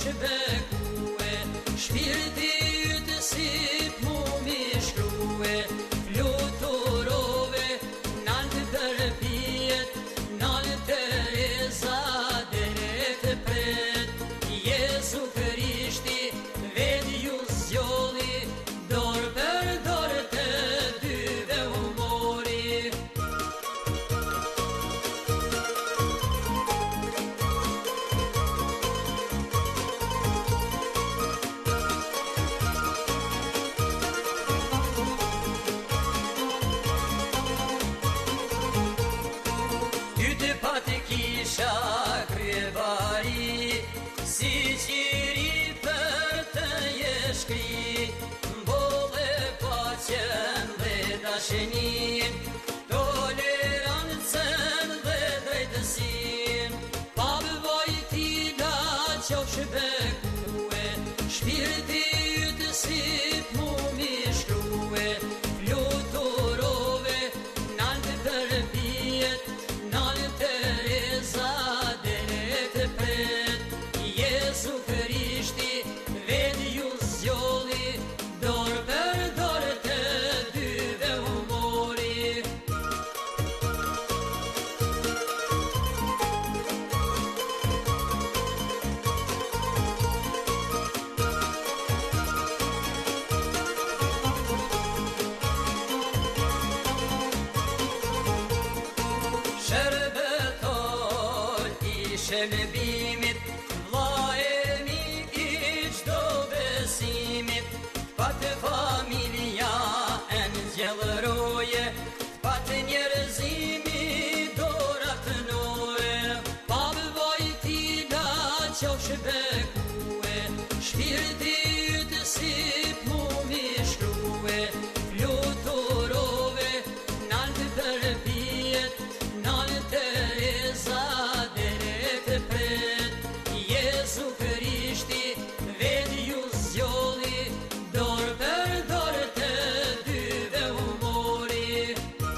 qofsh bekue, shpirti yt si mu mi shkrue, fluturove, nalt për pijet, nalt Tereza deret pret, Jezu Krishti ved ju zgjolli, dor për dor të dyve u mori. Pati kisha kryevari, si qiri për të jeshkri, bolle paqen dhe dashenin, tolerancën dhe drejtësin, pa vojtina qofsh bekue, shpirti yt si mu mi shkrue, fluturove, nalt për pijet, nalt Tereza deret pret, Jezu Krishti ved ju zgjolli, dor për dor të dyve u mori. Shëlbimit, vlla e mi i çdo besimit, pat familja e nxjellëroje, pat njerëzimi dorat nore, pa vojtina qofsh bekue, shpirti yt si mu mi shkrue, fluturove, nalt për pijet, nalt Tereza deret pret, Jezu Krishti ved ju zgjolli, dor për dor të dyve u mori.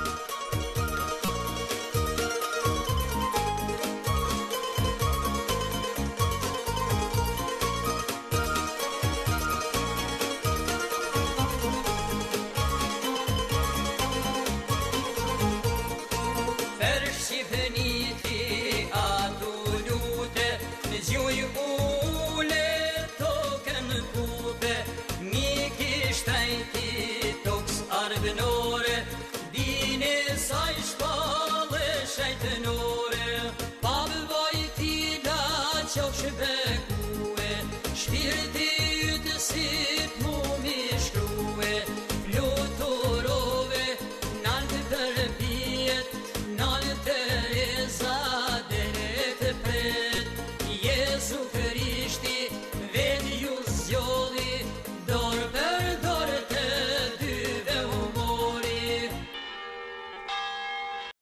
Për Shqipëniti atu lute, në gjuj ule tokën kute, miki shtajti toks arbënore, dine saj shpallë shajtënore, pa vojtina qofsh bekue,